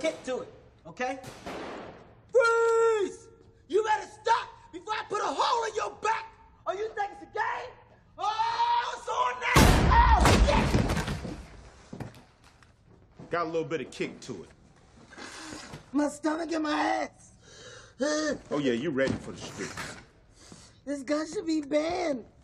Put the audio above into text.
kick to it, okay? Freeze! You better stop before I put a hole in your back! Or you think it's a game? Oh, it's on now! Oh, yeah! Got a little bit of kick to it. My stomach and my ass. Oh, yeah, you ready for the streets. This gun should be banned.